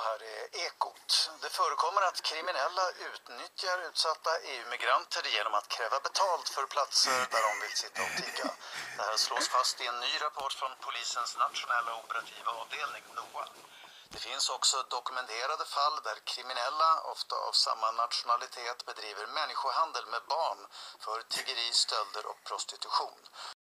här är Ekot. Det förekommer att kriminella utnyttjar utsatta EU-migranter genom att kräva betalt för platser där de vill sitta och tigga. Det här slås fast i en ny rapport från polisens nationella operativa avdelning, NOA. Det finns också dokumenterade fall där kriminella, ofta av samma nationalitet, bedriver människohandel med barn för tiggeri, stölder och prostitution.